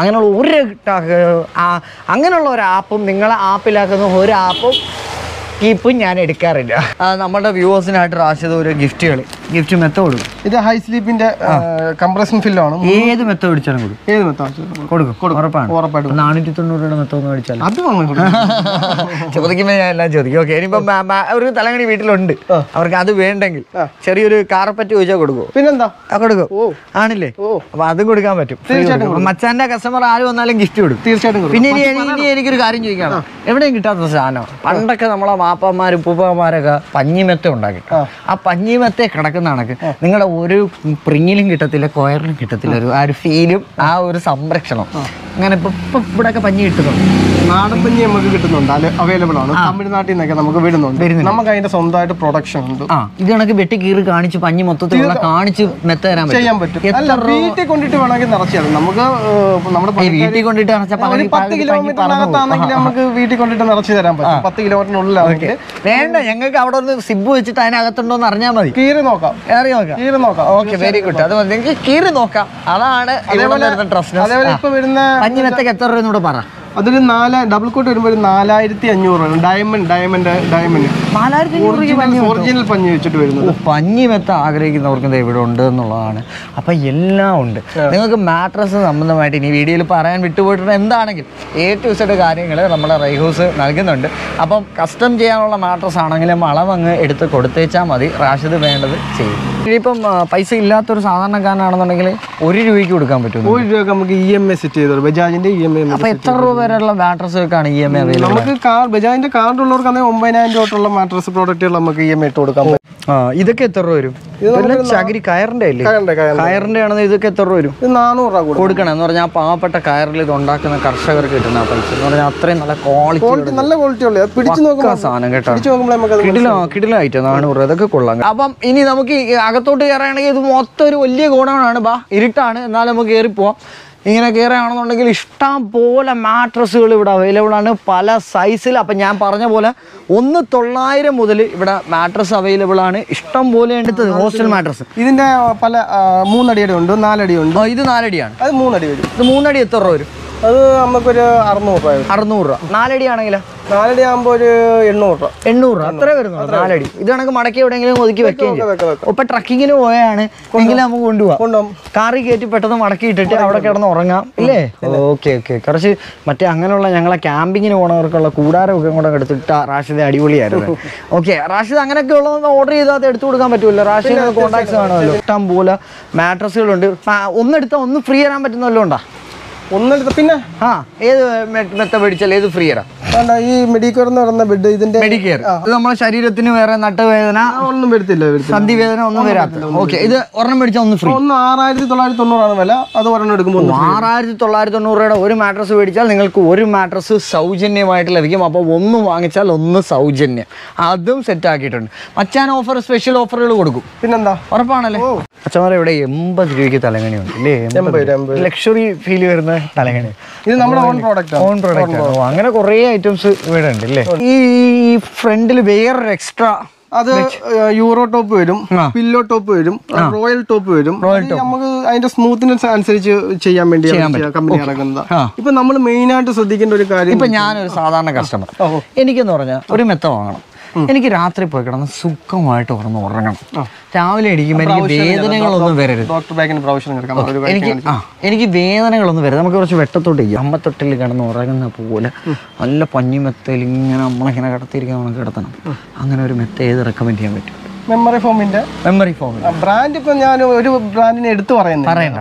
അങ്ങനെയുള്ള ഒരു ആപ്പും നിങ്ങളെ ആപ്പിലാക്കുന്ന ഒരു ആപ്പും കീപ്പും ഞാൻ എടുക്കാറില്ല. നമ്മുടെ വ്യൂവേഴ്സിനായിട്ട് റാഷിദ് ഒരു ഗിഫ്റ്റ് മെത്ത കൊടുക്കും. ഇത് ഹൈ സ്ലീപ്പിന്റെ കംപ്രഷൻ ഫില്ലാണ്. ഏത് മെത്ത പിടിച്ചാലും കൊടുക്കും. ഏത് മെത്ത കൊടുക്കും ഉറപ്പാണ്. 490 രൂപയുടെ മെത്ത ഒന്ന് മേടിച്ചാൽ അത് ചോദിക്കുമ്പോൾ ഞാൻ എല്ലാം ചോദിക്കും. ഓക്കെ, ഇനിയിപ്പം ഒരു തലങ്ങണി വീട്ടിലുണ്ട്, അവർക്ക് അത് വേണ്ടെങ്കിൽ ചെറിയൊരു കാർപ്പറ്റ് ചോദിച്ചാൽ കൊടുക്കുമോ? പിന്നെന്താ കൊടുക്കും. ആണില്ലേ? അപ്പൊ അതും കൊടുക്കാൻ പറ്റും. മച്ചാന്റെ കസ്റ്റമർ ആര് വന്നാലും ഗിഫ്റ്റ് കൊടുക്കും. തീർച്ചയായിട്ടും. പിന്നെ ഇനി എനിക്കൊരു കാര്യം ചോദിക്കണം. എവിടെയും കിട്ടാത്ത സാധനം. പണ്ടൊക്കെ നമ്മളെ വാപ്പന്മാരും ഉപ്പൂപ്പന്മാരൊക്കെ പഞ്ഞിമെത്ത ഉണ്ടാക്കി. ആ പഞ്ഞിമെത്തെ കിടക്കുന്ന കണക്ക് നിങ്ങളുടെ ഒരു പ്രിങ്ങിലും കിട്ടത്തില്ല, കൊയറിലും കിട്ടത്തില്ല. ആ ഒരു ഫീലും ആ ഒരു സംരക്ഷണം അങ്ങനെ ഇപ്പൊ ഇവിടെയൊക്കെ പഞ്ഞി കിട്ടുന്നുണ്ട്. നാടൻ പഞ്ഞി നമുക്ക് കിട്ടുന്നുണ്ട്, അവൈലബിൾ ആണ്. തമിഴ്നാട്ടിൽ നിന്നൊക്കെ നമുക്ക് വരുന്നുണ്ട്. നമുക്ക് അതിന്റെ സ്വന്തമായിട്ട് പ്രൊഡക്ഷൻ ഉണ്ട്. ഇത് കണക്ക് വെട്ടി കീറി കാണിച്ച് പഞ്ഞി മൊത്തത്തിലുള്ള കാണിച്ച് മെത്ത തരാൻ ചെയ്യാൻ പറ്റും. വീട്ടിൽ കൊണ്ടിട്ട് വേണമെങ്കിൽ നിറച്ചാൽ നമുക്ക് നമ്മുടെ വീട്ടിൽ കൊണ്ടിട്ട് 10 കിലോമീറ്ററിനകത്താണെങ്കിൽ നമുക്ക് വീട്ടിൽ കൊണ്ടിട്ട് നിറച്ച് തരാൻ പറ്റും. 10 കിലോമീറ്ററിനുള്ളിലാണെങ്കിൽ വേണ്ട, ഞങ്ങൾക്ക് അവിടെ ഒന്ന് സിബ് വെച്ചിട്ട് അതിനകത്തുണ്ടോന്ന് അറിഞ്ഞാൽ മതി. കീറി നോക്കാം. Okay, very good. അത് നിങ്ങൾക്ക് കീറി നോക്കാം. അതാണ് അതേപോലെ ഇപ്പൊ വരുന്ന പഞ്ഞി മെത്തക്ക് എത്ര രൂപ എന്നൂടെ പറ. അതൊരു ഡബിൾ കോട്ട് വരുമ്പോൾ 4500 ഡയമണ്ട് ഒറിജിനൽ പഞ്ഞി വെച്ചിട്ട് വരുന്നത്. പഞ്ഞി മെത്ത ആഗ്രഹിക്കുന്നവർക്ക് ഇവിടെ ഉണ്ട് എന്നുള്ളതാണ്. അപ്പൊ എല്ലാം ഉണ്ട്. നിങ്ങൾക്ക് മാട്രസ് സംബന്ധമായിട്ട് ഇനി വീഡിയോയിൽ പറയാൻ വിട്ടുപോയിട്ടുണ്ട് എന്താണെങ്കിൽ A to Z കാര്യങ്ങൾ നമ്മുടെ റൈഹൂസ് നൽകുന്നുണ്ട്. അപ്പം കസ്റ്റം ചെയ്യാനുള്ള മാട്രസ് ആണെങ്കിലും അളവങ്ങ് എടുത്ത് കൊടുത്തേച്ചാൽ മതി. റാഷിദ് വേണ്ടത് ചെയ്യും. ഇനിയിപ്പം പൈസ ഇല്ലാത്തൊരു സാധാരണക്കാരനാണെന്നുണ്ടെങ്കിൽ 1 രൂപയ്ക്ക് കൊടുക്കാൻ പറ്റും. 1 രൂപ നമുക്ക് EMI സെറ്റ് ചെയ്തോളൂ. ബജാജിന്റെ EMI. അപ്പൊ എത്ര രൂപ വരെയുള്ള മാട്രസുകൾക്കാണ് EMI അവൈലബിൾ? നമുക്ക് ബജാജിന്റെ കാർഡ് ഉള്ളവർക്കാണെങ്കിൽ 9000 തൊട്ടുള്ള മാട്രസ് പ്രോഡക്റ്റുകൾ നമുക്ക് EMI ഇട്ട് കൊടുക്കാൻ പറ്റും. ഇതൊക്കെ എത്ര രൂപ വരും? ചകിരി കയറിന്റെ അല്ലേ? കയറിന്റെ ആണെന്ന് ഇതൊക്കെ എത്ര രൂപ വരും? 400 രൂപ കൊടുക്കണം എന്ന് പറഞ്ഞാൽ പാവപ്പെട്ട കയറിൽ ഇത് ഉണ്ടാക്കുന്ന കർഷകർക്ക് കിട്ടുന്ന പൈസ എന്ന് പറഞ്ഞാൽ അത്രയും നല്ല ക്വാളിറ്റി ഉള്ള പിടിച്ചു നോക്കുന്ന സാധനം കേട്ടോ. കിടിലം ഐറ്റം 400 രൂപ. ഇതൊക്കെ കൊള്ളാം. അപ്പം ഇനി നമുക്ക് അകത്തോട്ട് കയറുകയാണെങ്കിൽ ഇത് മൊത്തം ഒരു വലിയ ഗോഡൗണാണ്. ഇരുട്ടാണ്, എന്നാലും നമുക്ക് കയറിപ്പോവാം. ഇങ്ങനെ കയറുകയാണെന്നുണ്ടെങ്കിൽ ഇഷ്ടം പോലെ മാട്രസുകൾ ഇവിടെ അവൈലബിൾ ആണ്, പല സൈസിൽ. അപ്പം ഞാൻ പറഞ്ഞ പോലെ 1,900 മുതൽ ഇവിടെ മാട്രസ് അവൈലബിൾ ആണ്. ഇഷ്ടം പോലെ എടുത്തത് ഹോസ്റ്റൽ മാട്രസ്. ഇതിന്റെ പല 3 അടിയുടെ ഉണ്ട്, 4 അടി ഉണ്ട്. ഇത് 4 അടിയാണ്. അത് 3 അടി വരും. ഇത് 3 അടി എത്ര രൂപ വരും? അത് നമുക്കൊരു 600 രൂപ. 600 രൂപ. 4 അടി ആണെങ്കിലോ? 4 അടി ആകുമ്പോൾ ഒരു 800 രൂപ. 800 രൂപ അത്രേ വരുന്നുള്ളൂ. 4 അടി. ഇത് കണക്ക് മടക്കി എവിടെയെങ്കിലും ഒതുക്കി വെക്കുകയും ചെയ്യും. ഇപ്പൊ ട്രക്കിങ്ങിന് പോയാണ് എങ്കിലും നമുക്ക് കൊണ്ടുപോകാം. കാറി കയറ്റി പെട്ടെന്ന് മടക്കി ഇട്ടിട്ട് അവിടെ കിടന്ന് ഉറങ്ങാം ഇല്ലേ? ഓക്കെ. കുറച്ച് മറ്റേ അങ്ങനെയുള്ള ഞങ്ങളെ ക്യാമ്പിങ്ങിന് പോണവർക്കുള്ള കൂടാരമൊക്കെ കൂടെ എടുത്തിട്ട് റാഷിദ് അടിപൊളിയായിരുന്നു. ഓക്കെ, റാഷിദ് അങ്ങനെയൊക്കെ ഉള്ളതൊന്ന് ഓർഡർ ചെയ്താൽ അത് എടുത്തു കൊടുക്കാൻ പറ്റുമല്ലോ. റാഷിദ് കോൺടാക്ട്സ് കാണുമല്ലോ. ഇഷ്ടം പോലെ മാട്രസുകളുണ്ട്. ഒന്നെടുത്താൽ ഒന്ന് ഫ്രീ തരാൻ പറ്റുന്നല്ലോ ഉണ്ടോ? ഒന്നെടുത്ത് പിന്നെ ഏത് മെത്ത മേടിച്ചാൽ ഏത് ഫ്രീ തരാം? ഈ മെഡിക്കെയർ എന്ന് പറയുന്ന ബെഡ്, ഇതിന്റെ മെഡിക്കെയർ ഇത് നമ്മുടെ ശരീരത്തിന് വേറെ നട്ടുവേദന ഒന്നും വരത്തില്ല, സന്ധിവേദന ഒന്നും വരാത്ത. ഓക്കെ, ഇത് ഒരെണ്ണം മേടിച്ചാൽ ഒന്ന് ഫ്രീ. 6990 വില. അത് ഒരെണ്ണം എടുക്കുമ്പോൾ 6990 രൂപയുടെ ഒരു മാട്രസ് മേടിച്ചാൽ നിങ്ങൾക്ക് ഒരു മാട്രസ് സൗജന്യമായിട്ട് ലഭിക്കും. അപ്പോൾ ഒന്ന് വാങ്ങിച്ചാൽ ഒന്ന് സൗജന്യം. അതും സെറ്റ് ആക്കിയിട്ടുണ്ട്. മച്ചാൻ ഓഫർ, സ്പെഷ്യൽ ഓഫറുകൾ കൊടുക്കും. പിന്നെന്താ, ഉറപ്പാണല്ലേ? അച്ഛന്മാരെ ഇവിടെ 80 രൂപയ്ക്ക് തലങ്ങണിയുണ്ട് അല്ലേ? ലക്ഷറി ഫീൽ വരുന്ന തലങ്ങണി. ഇത് നമ്മുടെ ഓൺ പ്രോഡക്റ്റ് ആണ്. അങ്ങനെ കുറേ ഐറ്റംസ് ഇവിടെ ഉണ്ട് അല്ലേ? ഈ ഫ്രണ്ടിൽ വേറൊരു എക്സ്ട്രാ അത് യൂറോ ടോപ്പ് വരും, പില്ലോ ടോപ്പ് വരും, റോയൽ ടോപ്പ് വരും. നമുക്ക് അതിന്റെ സ്മൂത്ത്നെസ് അനുസരിച്ച് ചെയ്യാൻ വേണ്ടി കമ്പനി ഇറങ്ങുന്നത്. ഇപ്പൊ നമ്മൾ മെയിൻ ആയിട്ട് ശ്രദ്ധിക്കേണ്ട ഒരു കാര്യം, ഇപ്പൊ ഞാനൊരു സാധാരണ കസ്റ്റമർ, എനിക്കെന്ന് പറഞ്ഞാൽ ഒരു മെത്ത വാങ്ങണം. എനിക്ക് രാത്രി പോയി കിടന്ന് സുഖമായിട്ട് ഉറങ്ങണം. രാവിലെ എണീക്കുമ്പോൾ എനിക്ക് വേദനകളൊന്നും വരരുത്. എനിക്ക് വേദനകളൊന്നും വരരുത്. നമുക്ക് കുറച്ച് വെട്ടത്തോട്ട് ചെയ്യാം. അമ്മത്തൊട്ടിൽ കിടന്ന് ഉറങ്ങുന്ന പോലെ നല്ല പഞ്ഞി മെത്തയിൽ ഇങ്ങനെ നമ്മളിങ്ങനെ കിടത്തിയിരിക്കാൻ നമുക്ക് കിടത്തണം. അങ്ങനെ ഒരു മെത്ത ഏത് റെക്കമെൻഡ് ചെയ്യാൻ പറ്റും? മെമ്മറി ഫോമിന്റെ ബ്രാൻഡ്. ഇപ്പൊ ഞാൻ ഒരു ബ്രാൻഡിനെ എടുത്തു പറയുന്നത്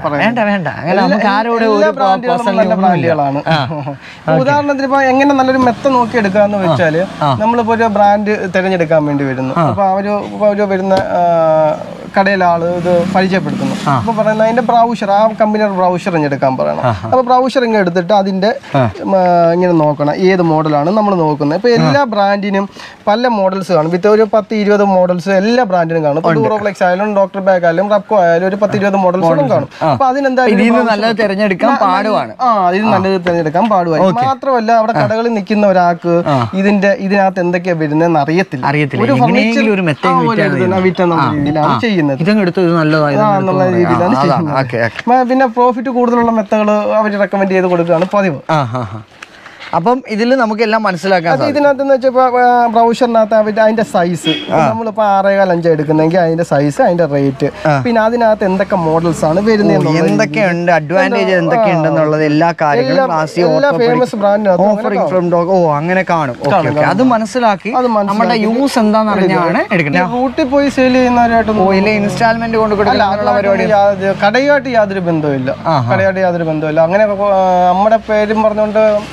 ബ്രാൻഡുകളാണ്. ഉദാഹരണത്തിന് ഇപ്പൊ എങ്ങനെ നല്ലൊരു മെത്ത നോക്കി എടുക്കാന്ന് വെച്ചാല് നമ്മളിപ്പോ ഒരു ബ്രാൻഡ് തിരഞ്ഞെടുക്കാൻ വേണ്ടി വരുന്നു. അപ്പൊ അവര് വരുന്ന കടയിലെ ആള് ഇത് പരിചയപ്പെടുത്തുന്നു. അപ്പൊ പറയുന്നത് അതിന്റെ ബ്രൗഷർ, ആ കമ്പനിയുടെ ബ്രൗഷർ എടുക്കാൻ പറയണം. അപ്പൊ ബ്രൗഷർ ഇങ്ങനെ എടുത്തിട്ട് അതിന്റെ ഇങ്ങനെ നോക്കണം ഏത് മോഡലാണ് നമ്മൾ നോക്കുന്നത്. ഇപ്പൊ എല്ലാ ബ്രാൻഡിനും പല മോഡൽസ് കാണും. വിത്ത് ഒരു 10-20 മോഡൽസ് എല്ലാ ബ്രാൻഡിനും കാണും. ഡൂറോപ്ലെക്സ് ആയാലും ഡോക്ടർ ബാഗ് ആയാലും റബ്കോ ആയാലും ഒരു 10-20 മോഡൽസും കാണും. അപ്പൊ അതിനെന്തായാലും നല്ലത് തിരഞ്ഞെടുക്കാൻ പാടുവാണ്. ഇതിന് നല്ലത് തിരഞ്ഞെടുക്കാൻ പാടുവാണ്. മാത്രമല്ല അവിടെ കടകളിൽ നിൽക്കുന്ന ഒരാൾക്ക് ഇതിനകത്ത് എന്തൊക്കെയാ വരുന്നതെന്ന് അറിയത്തില്ല. ഒരു ഫർണിച്ചർ രീതിയിലാണ് ചെയ്യുന്നത്. പിന്നെ പ്രോഫിറ്റ് കൂടുതലുള്ള മെത്തകൾ അവർ റെക്കമെൻഡ് ചെയ്ത് കൊടുക്കുകയാണ് പതിവ്. അപ്പം ഇതിൽ നമുക്കെല്ലാം മനസ്സിലാക്കാം. ഇതിനകത്ത് വെച്ചാൽ ബ്രൗഷറിനകത്ത് അതിന്റെ സൈസ്, നമ്മളിപ്പോ 6.5 എടുക്കുന്നെങ്കിൽ അതിന്റെ സൈസ്, അതിന്റെ റേറ്റ്, പിന്നെ അതിനകത്ത് എന്തൊക്കെ മോഡൽസ് ആണ് വരുന്നത്, എന്തൊക്കെയുണ്ട്, അഡ്വാൻറ്റേജ് എന്തൊക്കെയുണ്ടെന്നുള്ളത് എല്ലാ കാര്യങ്ങളും ഫേമസ് ബ്രാൻഡിനകത്ത് അങ്ങനെ കാണും. അത് മനസ്സിലാക്കി നമ്മുടെ യൂസ് എന്താണെന്ന് അറിഞ്ഞാണ് എടുക്കുന്നത്. റൂട്ടിൽ പോയി സെയിൽ ചെയ്യുന്നവരായിട്ട് ഇൻസ്റ്റാൾമെന്റ് കൊണ്ട് കൊടുക്കുന്ന പരിപാടി കടയുമായിട്ട് യാതൊരു ബന്ധമില്ല. അങ്ങനെ നമ്മുടെ പേരും പറഞ്ഞുകൊണ്ട് പറഞ്ഞ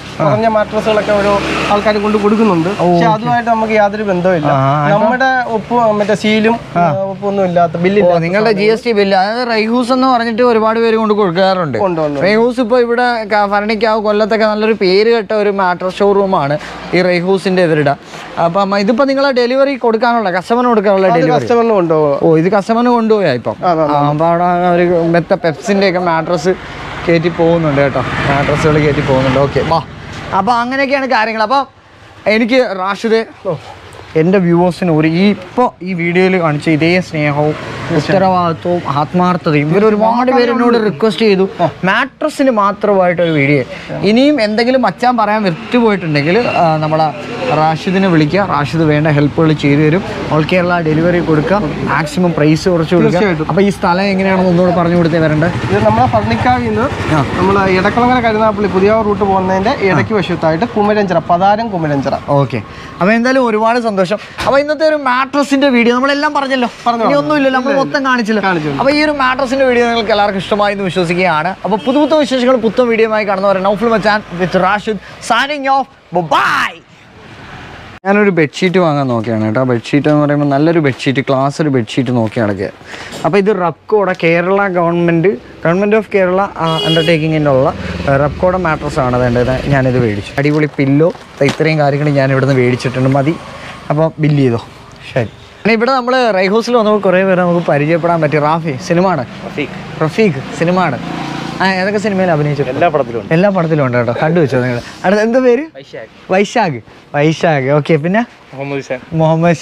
മാട്രസുകളൊക്കെ ഓരോ ആൾക്കാർ കൊണ്ട് കൊടുക്കുന്നുണ്ട്. പക്ഷെ അതുമായിട്ട് നമുക്ക് യാതൊരു ബന്ധവുമില്ല. നമ്മുടെ ഒപ്പ് മറ്റേ സീലും ഒപ്പൊന്നും ഇല്ലാത്ത ബില്ലില്ല. നിങ്ങളുടെ GST ബില്ല്, അതായത് റൈഹൂസ് എന്ന് പറഞ്ഞിട്ട് ഒരുപാട് പേര് കൊണ്ട് കൊടുക്കാറുണ്ട്. റൈഹൂസ് ഇപ്പോൾ ഇവിടെ ഭരണിക്കാവ് കൊല്ലത്തൊക്കെ നല്ലൊരു പേര് കേട്ട ഒരു മാട്രസ് ഷോറൂമാണ് ഈ റൈഹൂസിന്റെ എതിരിട. അപ്പം ഇതിപ്പോ നിങ്ങൾ ഡെലിവറി കൊടുക്കാനുള്ള കസ്റ്റമറിന് കൊടുക്കാനുള്ള ഡെലിവറി ഇത് കസ്റ്റമറിന് കൊണ്ടുപോയാ ഇപ്പം. അപ്പൊ അവിടെ ഒരു മെത്ത പെപ്സിന്റെ ഒക്കെ മാട്രസ് കയറ്റി പോകുന്നുണ്ട് കേട്ടോ, മാട്രസുകൾ കയറ്റി പോകുന്നുണ്ട്. ഓക്കെ വാ, അപ്പോൾ അങ്ങനെയൊക്കെയാണ് കാര്യങ്ങൾ. അപ്പോൾ എനിക്ക് റാഷിദ് എൻ്റെ വ്യൂവേഴ്സിന് ഇപ്പോൾ ഈ വീഡിയോയിൽ കാണിച്ച ഇതേ സ്നേഹവും ഉത്തരവാദിത്വവും ആത്മാർത്ഥതയും ഇവർ ഒരുപാട് പേര് എന്നോട് റിക്വസ്റ്റ് ചെയ്തു മാട്രസിന് മാത്രമായിട്ടൊരു വീഡിയോ. ഇനിയും എന്തെങ്കിലും മച്ചാൻ പറയാൻ വിട്ടുപോയിട്ടുണ്ടെങ്കിൽ നമ്മളെ റാഷിദിനെ വിളിക്കുക. റാഷിദ് വേണ്ട ഹെൽപ്പുകൾ ചെയ്തു തരും. ഓൾ കേരള ഡെലിവറി കൊടുക്കുക, മാക്സിമം പ്രൈസ് കുറച്ച് കൊടുക്കുക. അപ്പോൾ ഈ സ്ഥലം എങ്ങനെയാണെന്ന് ഒന്നുകൂടെ പറഞ്ഞു കൊടുത്തേ വരേണ്ടത്. ഇത് നമ്മളെ ഭരണിക്കാവിൽ നിന്ന് നമ്മൾ എടക്കുളങ്ങര കരുനാഗപ്പള്ളി പുതിയ റൂട്ട് പോകുന്നതിൻ്റെ ഇടയ്ക്ക് വശത്തായിട്ട് കുമരഞ്ചിറ, പതാരം കുമരഞ്ചിറ. ഓക്കെ, അപ്പോൾ എന്തായാലും ഒരുപാട് സന്തോഷം. അപ്പോൾ ഇന്നത്തെ ഒരു മാട്രസിന്റെ വീഡിയോ നമ്മളെല്ലാം പറഞ്ഞല്ലോ, ഒന്നുമില്ലല്ലോ, നമ്മൾ മൊത്തം കാണിച്ചില്ല. അപ്പോൾ ഈ ഒരു മാട്രസിന്റെ വീഡിയോ നിങ്ങൾക്ക് എല്ലാവർക്കും ഇഷ്ടമായി എന്ന് വിശ്വസിക്കുകയാണ്. അപ്പോൾ പുതുപുത്ത വിശേഷങ്ങൾ പുത്തൻ വീഡിയോയുമായി കാണുന്നവരെ നൗഫൽ മച്ചാൻ with Rashid signing off. Bye. ഞാനൊരു ബെഡ്ഷീറ്റ് വാങ്ങാൻ നോക്കിയാണ് കേട്ടോ. ബെഡ്ഷീറ്റ് എന്ന് പറയുമ്പോൾ നല്ലൊരു ബെഡ്ഷീറ്റ്, ക്ലാസ് ഒരു ബെഡ്ഷീറ്റ് നോക്കിയാണെങ്കിൽ. അപ്പോൾ ഇത് റബ്കോയുടെ കേരള ഗവൺമെൻറ് ഓഫ് കേരള അണ്ടർടേക്കിങ്ങിൻ്റെ ഉള്ള റബ്കോയുടെ മാട്രസ്സാണ് വേണ്ടത്. ഞാനിത് മേടിച്ചു. അടിപൊളി പില്ലോ, ഇത്രയും കാര്യങ്ങൾ ഞാൻ ഇവിടുന്ന് മേടിച്ചിട്ടുണ്ട്. മതി, അപ്പോൾ ബില്ല് ചെയ്തോ. ശരി. പിന്നെ ഇവിടെ നമ്മൾ റൈഹൂസിൽ വന്നപ്പോൾ കുറേ പേരെ നമുക്ക് പരിചയപ്പെടാൻ പറ്റി. റാഫി സിനിമയാണ്, റഫീഖ് സിനിമയാണ്. ഏതൊക്കെ സിനിമയിൽ അഭിനയിച്ചു? എല്ലാ പടത്തിലും ഉണ്ട് കേട്ടോ, കണ്ടുവെച്ചോ നിങ്ങൾ. അടുത്ത എന്താ പേര്? വൈശാഖ്. ഓക്കെ, പിന്നെ മുഹമ്മദ്